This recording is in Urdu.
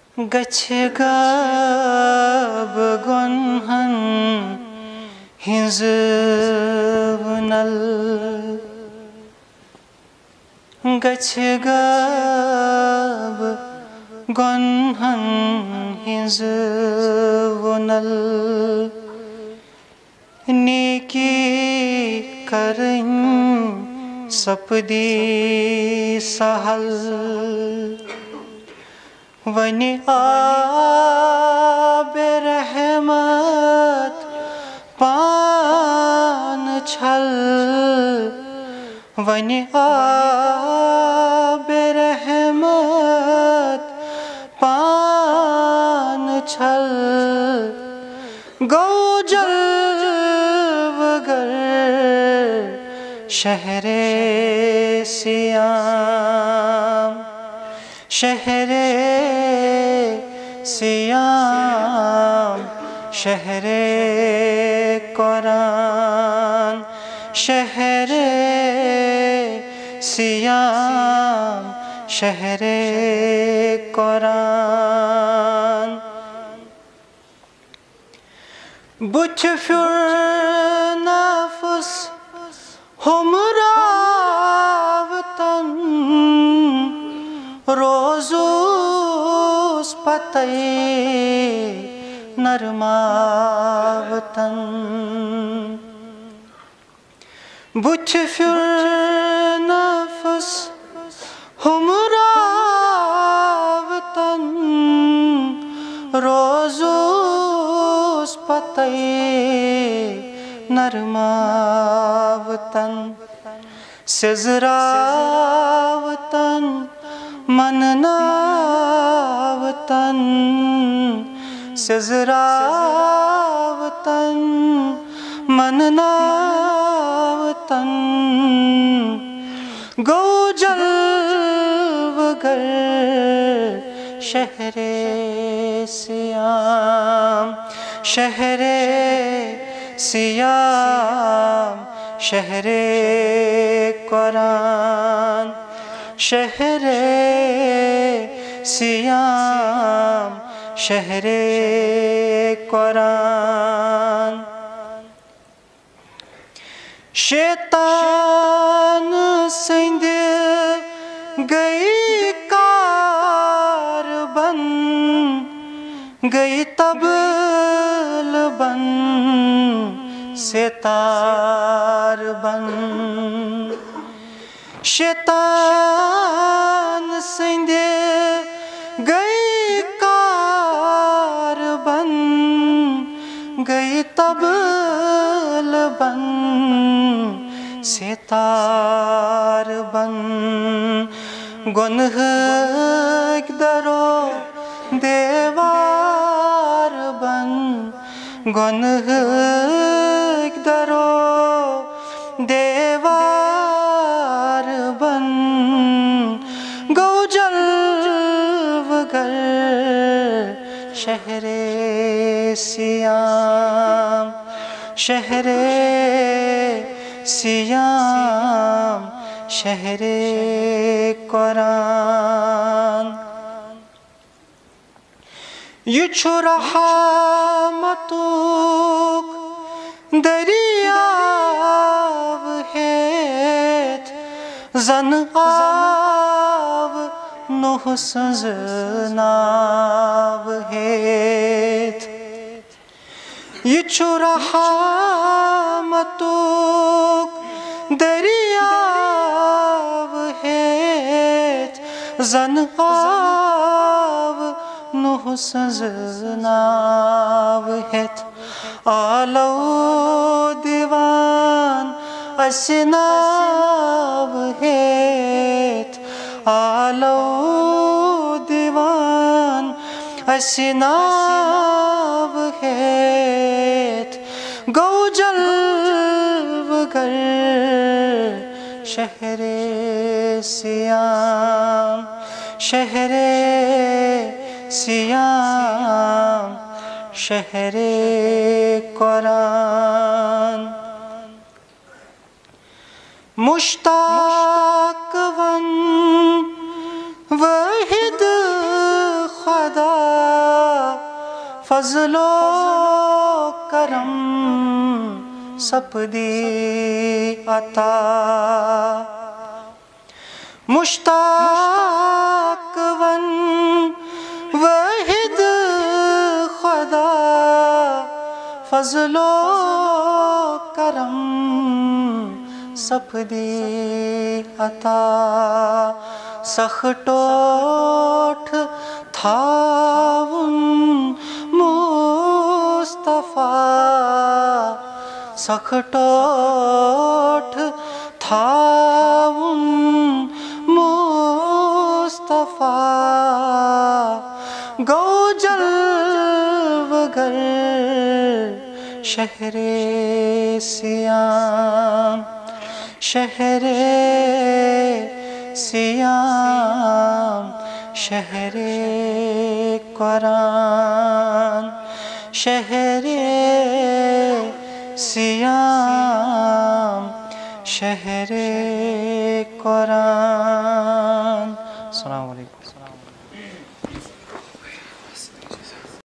گچھ گاب گنہن ہنز ونل گچھ گاب گنہن ہنز ونل نیکی کرن سپدی سہل ونی آب رحمت پان چھل ونی آب رحمت پان چھل گو جلوگر شہر سیام شہر سیام شہر قرآن شہر سیام شہر قرآن بچھ پھر نفس ہمراوتن روزوس پتائی نرماوتن بچھ پھر نفس ہمراوتن روزوس پتائی نرماوتن سزراوتن منناوتن سزراوتن منناوتن گو جلوگر شہر سیام شہر سیام شہر قرآن شہر سیام شہر قرآن شیطان سند گئی کار بن گئی تبل بن ستار بن شیطان سند گئی کار بن گئی تبل بن ستار بن گنہ درو دیوار بن گنہ درو دیوار بن گو جلوگر شہر سیام شہر سیام شہر قرآن یہ چھو رحمتوک دریاو ہیت زن آو نوح سنز ناو ہیت یہ چھو رحمتوک دریاو ہیت زن آو نوح سنز ناو ہیت آلو دیوان اسناو ہیت آلو دیوان اسناو ہیت گو جلوگر شہر سیام شہر سیام شہر قرآن مشتاق ون واحد خدا فضل و کرم سپدی عطا مشتاق ون واحد خدا فضل و کرم سپدی عطا سخٹوٹھ تھاون مصطفیٰ سخٹوٹھ تھاون مصطفیٰ گو جلوگر شہر سیام شہر سیام شہر قرآن شہر سیام شہر قرآن. السلام علیکم.